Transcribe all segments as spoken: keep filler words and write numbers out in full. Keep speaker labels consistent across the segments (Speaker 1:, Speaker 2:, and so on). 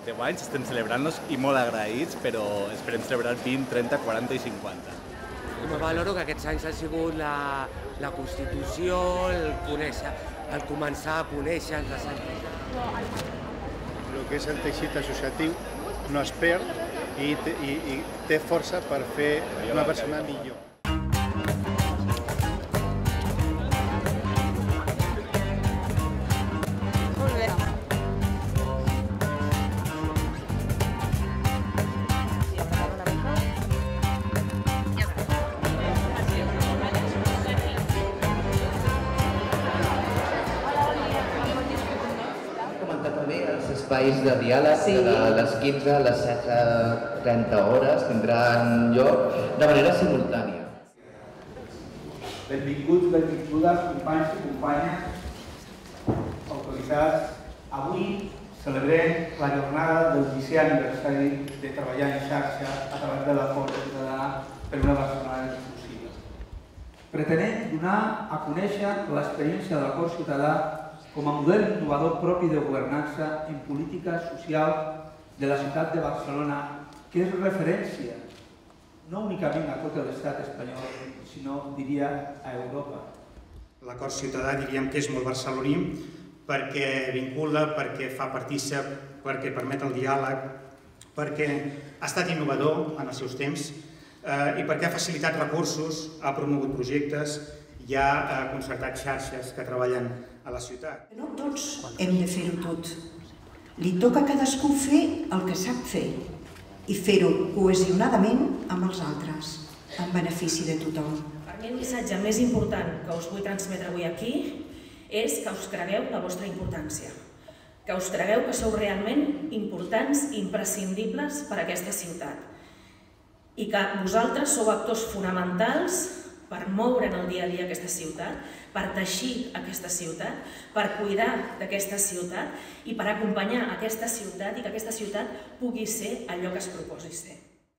Speaker 1: deu anys, estem celebrant-los i molt agraïts, però esperem celebrar vint, trenta, quaranta i cinquanta.
Speaker 2: Jo valoro que aquests anys ha sigut la, la Constitució, el, conèixer, el començar a conèixer les entitats.
Speaker 3: El que és el teixit associatiu no es perd i, i, i té força per fer una persona millor.
Speaker 4: Espais de diàleg sí. De les quinze a les setze trenta hores tindran lloc de manera simultània.
Speaker 5: Benvinguts, benvingudes, companys i companyes, autoritats. Avui celebrem la jornada del viciè aniversari de treballar en xarxa a través de la Força Ciutadana per una Barcelona inclusiva. Pretenem donar a conèixer l'experiència de l'acord ciutadà com a model innovador propi de governança en política social de la ciutat de Barcelona, que és referència no únicament a tot l'estat espanyol, sinó, diria, a Europa.
Speaker 6: L'acord ciutadà diríem que és molt barceloní perquè vincula, perquè fa partícip, perquè permet el diàleg, perquè ha estat innovador en els seus temps i perquè ha facilitat recursos, ha promogut projectes i ha concertat xarxes que treballen a la ciutat.
Speaker 7: No tots hem de fer-ho tot. Li toca a cadascú fer el que sap fer i fer-ho cohesionadament amb els altres, en benefici de tothom.
Speaker 8: Per mi el missatge més important que us vull transmetre avui aquí és que us cregueu la vostra importància, que us cregueu que sou realment importants i imprescindibles per a aquesta ciutat i que vosaltres sou actors fonamentals per moure en el dia a dia aquesta ciutat, per teixir aquesta ciutat, per cuidar d'aquesta ciutat i per acompanyar aquesta ciutat i que aquesta ciutat pugui ser allò que es proposi ser.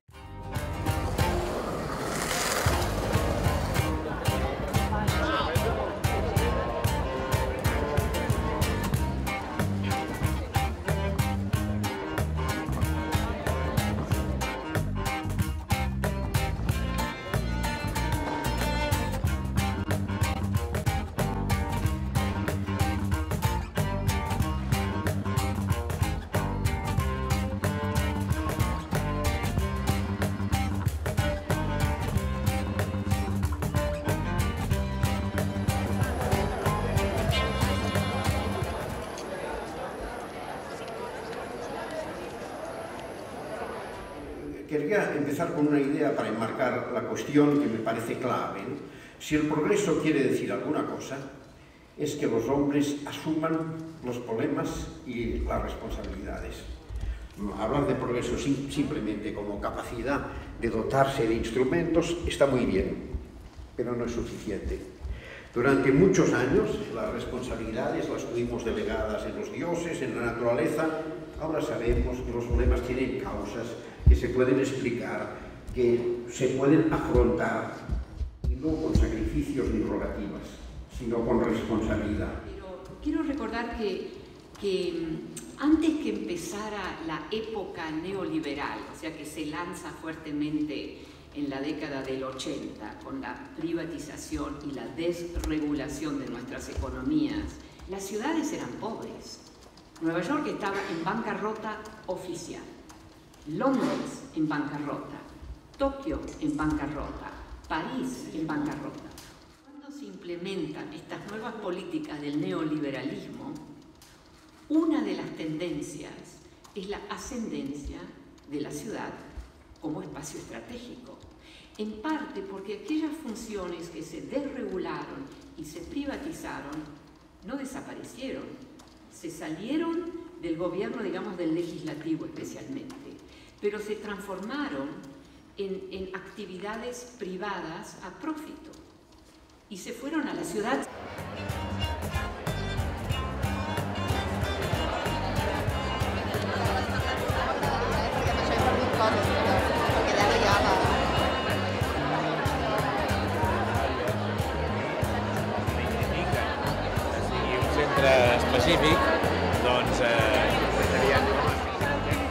Speaker 9: Quería empezar con una idea para enmarcar la cuestión que me parece clave. Si el progreso quiere decir alguna cosa, es que los hombres asuman los problemas y las responsabilidades. Hablar de progreso simplemente como capacidad de dotarse de instrumentos está muy bien, pero no es suficiente. Durante muchos años las responsabilidades las tuvimos delegadas en los dioses, en la naturaleza. Ahora sabemos que los problemas tienen causas que se pueden explicar, que se pueden afrontar, y no con sacrificios ni rogativas, sino con responsabilidad.
Speaker 10: Pero quiero recordar que, que antes que empezara la época neoliberal, o sea que se lanza fuertemente en la década del ochenta, con la privatización y la desregulación de nuestras economías, las ciudades eran pobres. Nueva York estaba en bancarrota oficial. Londres en bancarrota, Tokio en bancarrota, París en bancarrota. Cuando se implementan estas nuevas políticas del neoliberalismo, una de las tendencias es la ascendencia de la ciudad como espacio estratégico. En parte porque aquellas funciones que se desregularon y se privatizaron no desaparecieron, se salieron del gobierno, digamos, del legislativo especialmente, pero se transformaron en, en actividades privadas a profito y se fueron a la ciudad.
Speaker 1: I un centre específic, doncs, eh,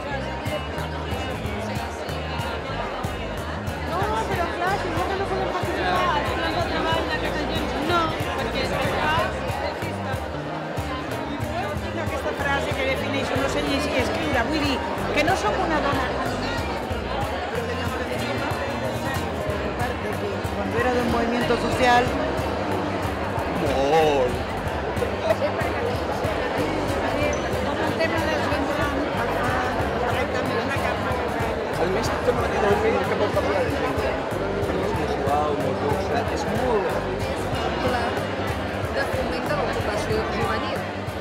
Speaker 11: un movimiento social.
Speaker 1: Molt.
Speaker 12: A més, té una manera de fer que pot parlar de gent. És molt suau, molt dolça, és molt...
Speaker 13: de foment de l'ocupació juvenil.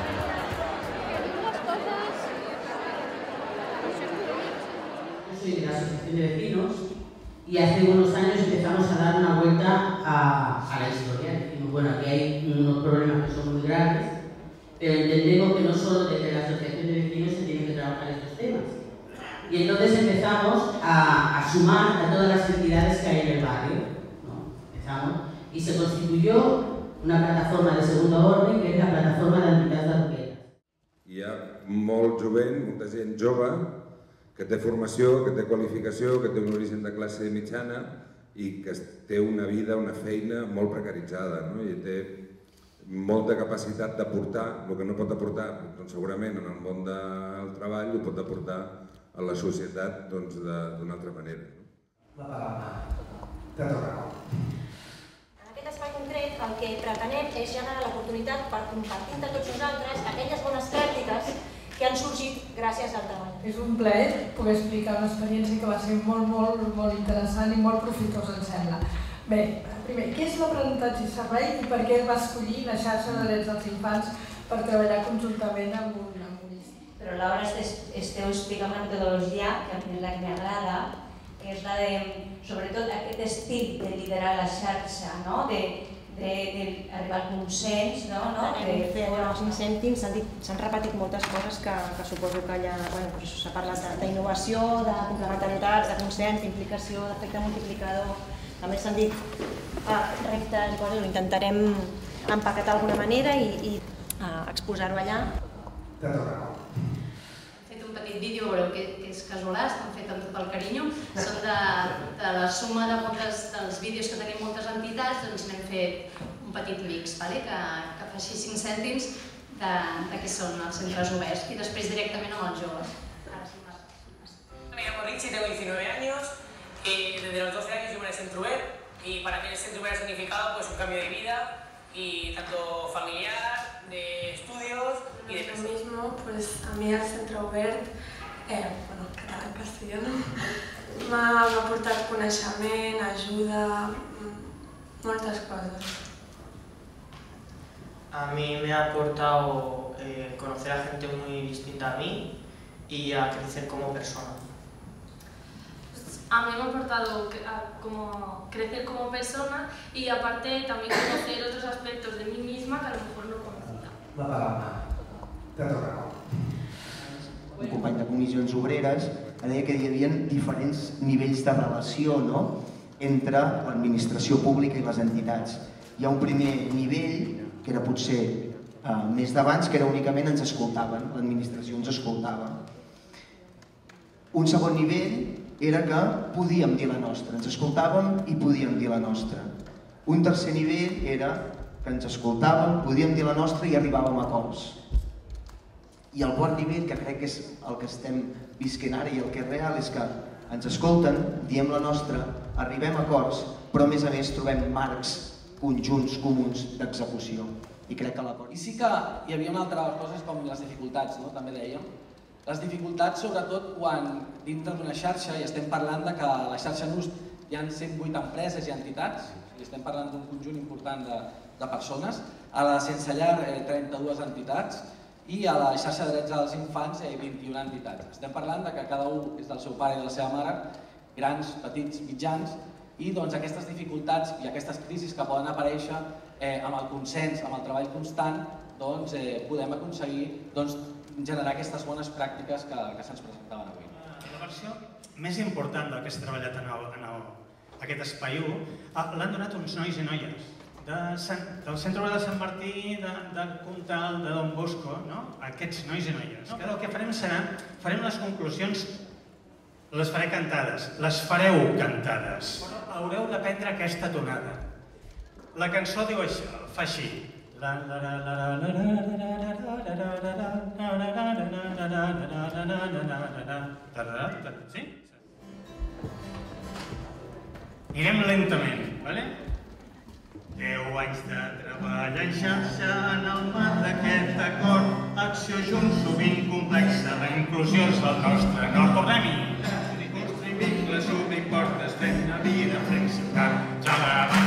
Speaker 14: Soy de la Asociación de Vecinos y hace unos años empezamos a dar una vuelta a, a la historia. Decimos, bueno, aquí hay unos problemas que son muy graves, pero entendemos que no solo desde la Asociación de Vecinos se tienen que trabajar estos temas. Y entonces empezamos a, a sumar a todas las entidades que hay en el barrio, ¿no? Empezamos, y se constituyó una plataforma de segundo orden, que es la plataforma de entitats d'arqueres.
Speaker 15: Hi ha molt jovent, molta gent jove, que té formació, que té qualificació, que té un origen de classe mitjana i que té una vida, una feina molt precaritzada, no? I té molta capacitat d'aportar, el que no pot aportar, doncs segurament en el món del treball ho pot aportar a la societat d'una altra manera.
Speaker 16: La paraula. Teatre Raval.
Speaker 17: En aquest espai concret el que pretenem és generar l'oportunitat per compartir entre tots nosaltres aquelles bones pràctiques que han sorgit gràcies al treball.
Speaker 18: És un plaer poder explicar una experiència que va ser molt, molt, molt interessant i molt profitosa, em sembla. Bé, primer, què és l'aprenentatge i servei i per què es va escollir la xarxa de drets dels infants per treballar conjuntament amb un municipi?
Speaker 17: Però Laura esteu explicant una metodologia que a mi és la que m'agrada, que és la de, sobretot, aquest estil de liderar la xarxa, no? d'arribar al consens, no? De fer els cinc cèntims, s'han repetit moltes coses que suposo que ja s'ha parlat d'innovació, de complementarietats, de consens, d'implicació, d'efecte multiplicador. A més s'han dit reptes, ho intentarem empaquetar d'alguna manera i exposar-ho allà.
Speaker 19: He fet un petit vídeo, veureu que és casolà, estan fet amb tot el carinyo. Són de la suma de moltes dels vídeos que tenim moltes entitats, doncs n'hem fet un petit mix, que fa així cinc cèntims de què són els centres oberts i després directament amb els joves.
Speaker 20: Me llamo Richie, tengo diecinueve años. Eh, desde los doce años yo me en Centro Obert y para mí el Centro Obert ha significado pues, un cambio de vida y tanto familiar, de estudios y de
Speaker 21: persona. Lo mismo, pues a mí el Centro Obert, eh, bueno, català en castellano, m'ha aportat coneixement, ajuda, moltes cosas.
Speaker 22: A mí me ha aportado eh, conocer a gente muy distinta a mí y a crecer como persona.
Speaker 21: A mí me ha aportado como crecer como persona y aparte también conocer otros aspectos de mí misma que a lo mejor no conocía.
Speaker 16: La paraula. Teatre Raval.
Speaker 23: Un company de comissions obreres deia que hi havia diferents nivells de relació, no?, entre l'administració pública i les entitats. Hi ha un primer nivell, que era potser eh, més d'abans, que era únicament ens escoltaven, l'administració ens escoltava. Un segon nivell era que podíem dir la nostra, ens escoltàvem i podíem dir la nostra. Un tercer nivell era que ens escoltàvem, podíem dir la nostra i arribàvem a acords. I el quart nivell, que crec que és el que estem visquent ara i el que és real, és que ens escolten, diem la nostra, arribem a acords, però a més a més trobem marcs conjunts comuns d'execució. I crec que l'acord...
Speaker 24: I sí que hi havia una altra cosa com les dificultats, no? També dèiem. Les dificultats, sobretot, quan dintre d'una xarxa, i estem parlant que a la xarxa N U S hi ha cent vuit empreses i entitats, i estem parlant d'un conjunt important de persones, a la Sense Llar trenta-dues entitats i a la xarxa de drets dels infants vint-i-una entitats. Estem parlant que cada un és del seu pare i de la seva mare, grans, petits, mitjans, i aquestes dificultats i aquestes crisis que poden aparèixer amb el consens, amb el treball constant, podem aconseguir generar aquestes bones pràctiques que se'ns presentaven avui.
Speaker 6: La versió més important del que s'ha treballat en aquest espai u l'han donat uns nois i noies del Centre Obert de Sant Martí, de Comtal, de Don Bosco, aquests nois i noies. El que farem serà, farem les conclusions, les faré cantades, les fareu cantades. Haureu d'aprendre aquesta tonada. La cançó diu això, fa així. Sí? Anirem lentament, d'acord? Deu anys de treball en xarxa en el marc d'aquest acord. Acció junts, sovint complexa, la inclusió és el nostre nord. Tornem-hi! Construïm vincles, obrim portes, fem una vida, fem ciutat. Xalala!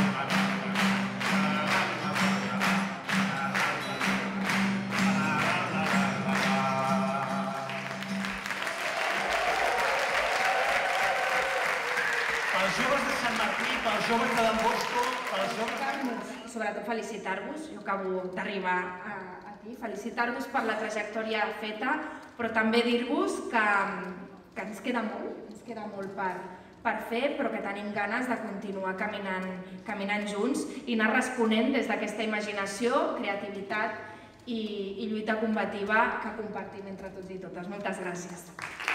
Speaker 6: Pels joves de Sant Martí, pels joves de Don Bosco, pels joves...
Speaker 2: Sobretot felicitar-vos, jo acabo d'arribar aquí, felicitar-vos per la trajectòria feta, però també dir-vos que, que ens queda molt, ens queda molt per, per fer, però que tenim ganes de continuar caminant, caminant junts i anar responent des d'aquesta imaginació, creativitat i, i lluita combativa que compartim entre tots i totes. Moltes gràcies.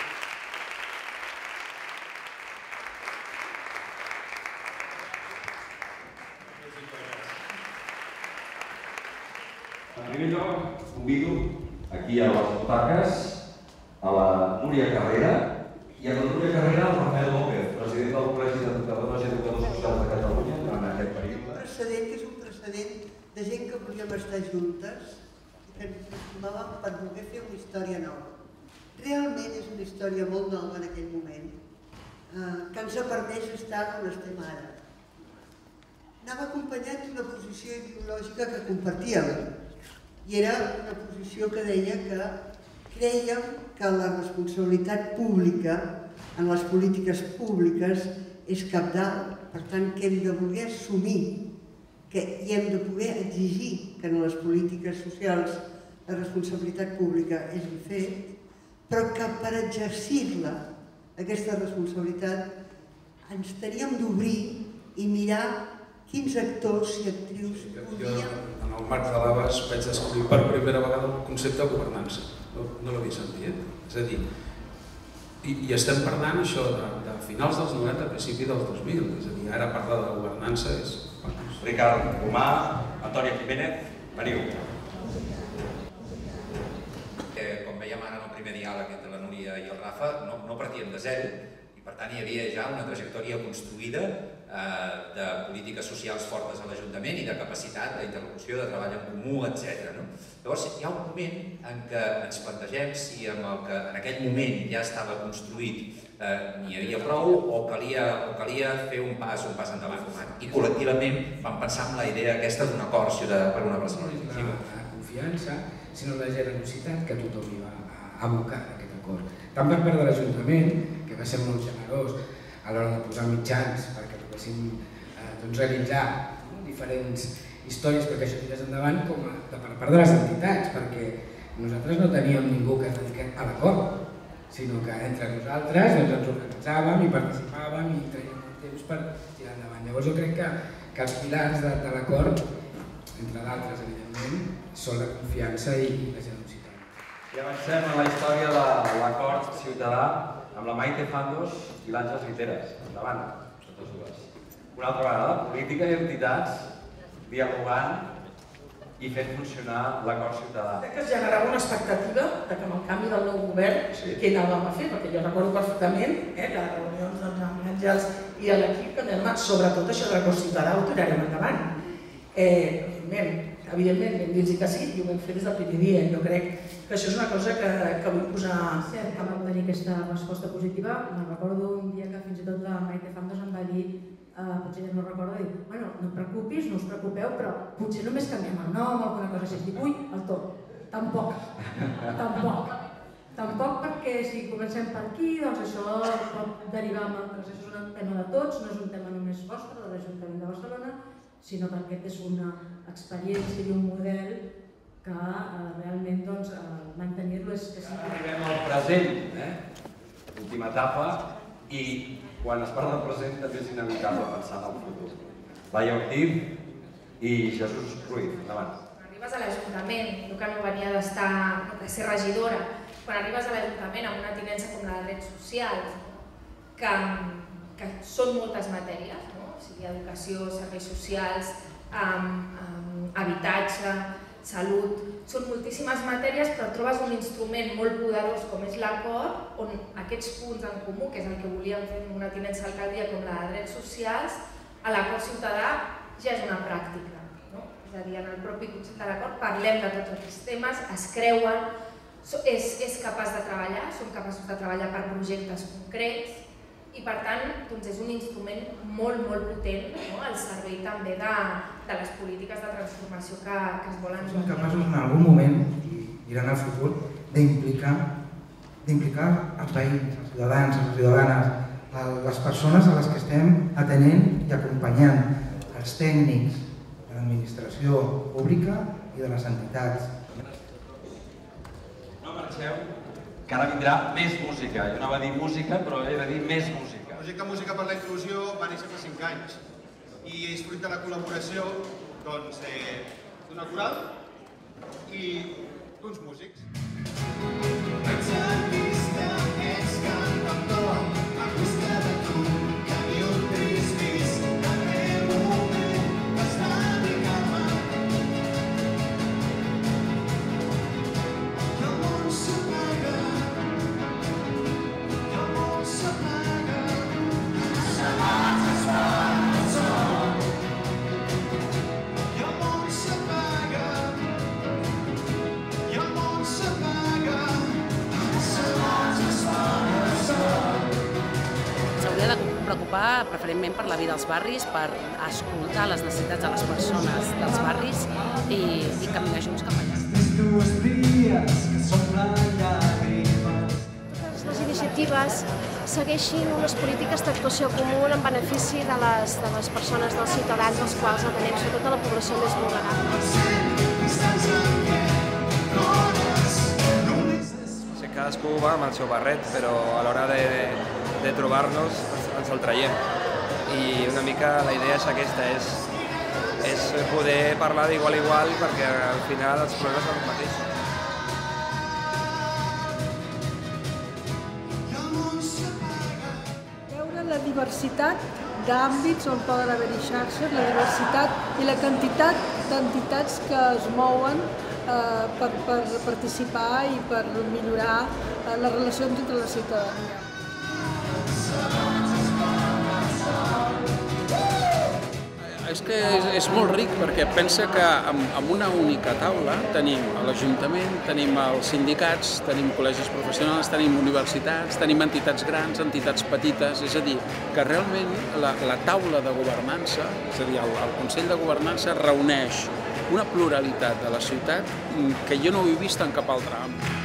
Speaker 3: En primer lloc, convido aquí a les butaques a la Núria Carrera i a la Núria Carrera al Rafael López, president del Col·legi d'Educadores i Educadors Socials de Catalunya durant aquest període.
Speaker 4: Un precedent que és un precedent de gent que volíem estar juntes i que ens estimàvem per voler fer una història nova. Realment és una història molt nova en aquell moment, que ens ha permès estar on estem ara. Anava acompanyat d'una posició ideològica que compartíem, i era una posició que deia que crèiem que la responsabilitat pública en les polítiques públiques és cabdal, per tant que hem de voler assumir que hi hem de poder exigir que en les polítiques socials la responsabilitat pública és un fet, però que per exercir-la, aquesta responsabilitat, ens teníem d'obrir i mirar quins actors i actrius podíem...
Speaker 11: En el marc de l'A B A S vaig descobrir per primera vegada el concepte de governança. No, no l'havia sentit. És a dir, i, i estem parlant això de, de finals dels noranta, principi dels dos mil. És a dir, ara parlar de governança és...
Speaker 3: Ricard Romà, Antònia Jiménez, veniu.
Speaker 25: Eh, com veiem ara en el primer diàleg entre la Núria i el Rafa, no, no partíem de zero i per tant hi havia ja una trajectòria construïda eh, de polítiques socials fortes a l'Ajuntament i de capacitat d'interlocució, de treball en comú, etcètera. No? Llavors hi ha un moment en què ens plantegem si amb el que en aquell moment ja estava construït eh, n'hi havia prou o calia, o calia fer un pas, un pas endavant. I col·lectivament vam pensar en la idea aquesta d'un acord per una Barcelona inclusiva.
Speaker 26: La confiança, sinó la generositat que tothom hi va abocar en aquest acord. Tant per part de l'Ajuntament, que va ser molt generós a l'hora de posar mitjans perquè poguéssim eh, doncs, realitzar no, diferents històries perquè això tirés endavant, com a, de per part de les entitats, perquè nosaltres no teníem ningú que es dediqués a l'acord, sinó que entre nosaltres doncs, ens organitzàvem i participàvem i traiem el temps per tirar endavant. Llavors jo crec que, que els pilars de, de l'acord, entre d'altres evidentment, són la confiança i la generositat.
Speaker 3: I avancem a la història de l'acord ciutadà amb la Maite Fandos i l'Àngels Guiteres. Endavant, totes dues. Una altra vegada, política i entitats dialogant i fent funcionar l'acord ciutadà.
Speaker 27: Crec que es generava una expectativa de que amb el canvi del nou govern, sí. Què anàvem a fer? Perquè jo recordo perfectament eh, les reunions doncs, amb Àngels i l'equip que dèiem, sobretot això de l'acord ciutadà ho tirarem endavant. Eh, evidentment, evidentment vam dir-los que sí i ho vam fer des del primer dia. Jo crec que això és una cosa que, que vull posar...
Speaker 28: Cert, que vam tenir aquesta resposta positiva. Me recordo un dia que fins i tot la Maite Fandos em va dir, uh, potser ja no recordo, dir, bueno, no et preocupis, no us preocupeu, però potser només canviem el nom o alguna cosa així. Dic, ui, el to. Tampoc. Tampoc. Tampoc perquè si comencem per aquí, doncs això pot derivar en altres. Això és un tema de tots, no és un tema només vostre, de l'Ajuntament de Barcelona, sinó que aquest és una experiència i un model que eh, realment doncs, eh, mantenir-lo és... és
Speaker 3: Arribem al present, eh? Última etapa, i quan es parla del present també és inevitable pensar en el futur. Laia Ortiz i Jesús Ruiz, endavant.
Speaker 2: Quan arribes a l'Ajuntament, jo que no venia d'estar, de ser regidora, quan arribes a l'Ajuntament amb una tinença com la de drets socials, que, que són moltes matèries, no? O sigui, educació, serveis socials, um, um, habitatge, salut, són moltíssimes matèries, però trobes un instrument molt poderós com és l'acord, on aquests punts en comú, que és el que volíem fer amb una tinença d'alcaldia com la de drets socials, a l'acord ciutadà ja és una pràctica. pràctica. No? És a dir, en el propi Consell de l'Acord parlem de tots aquests temes, es creuen, és, és capaç de treballar, som capaços de treballar per projectes concrets i per tant doncs és un instrument molt, molt potent, no? Al servei també de, de les polítiques de transformació que, que es volen...
Speaker 16: Som capaços en algun moment, i mirant al futur, d'implicar d'implicar els veïns, els ciutadans, les ciutadanes, les persones a les que estem atenent i acompanyant, els tècnics de l'administració pública i de les entitats.
Speaker 3: No marxeu, que ara vindrà més música. Jo anava a dir música, però he de dir més música.
Speaker 1: El projecte Música per la Inclusió va néixer fa cinc anys i és fruit de la col·laboració d'una coral i d'uns músics.
Speaker 5: Preocupar preferentment per la vida als barris, per escoltar les necessitats de les persones dels barris i, i caminar junts cap allà.
Speaker 7: Totes les iniciatives segueixin unes polítiques d'actuació comuna en benefici de les, de les persones, dels ciutadans, als quals atenem, sobretot de la població més vulnerable.
Speaker 8: Sí, cadascú va amb el seu barret, però a l'hora de, de trobar-nos ens el traiem. I una mica la idea és aquesta, és, és poder parlar d'igual a igual perquè al final els problemes són els mateixos.
Speaker 9: Veure la diversitat d'àmbits on poden haver-hi xarxes, la diversitat i la quantitat d'entitats que es mouen eh, per, per participar i per millorar eh, les relacions entre la ciutadania.
Speaker 11: És que és, és molt ric perquè pensa que amb, amb una única taula tenim l'Ajuntament, tenim els sindicats, tenim col·legis professionals, tenim universitats, tenim entitats grans, entitats petites, és a dir, que realment la, la taula de governança, és a dir, el, el Consell de Governança reuneix una pluralitat de la ciutat que jo no ho he vist en cap altre àmbit.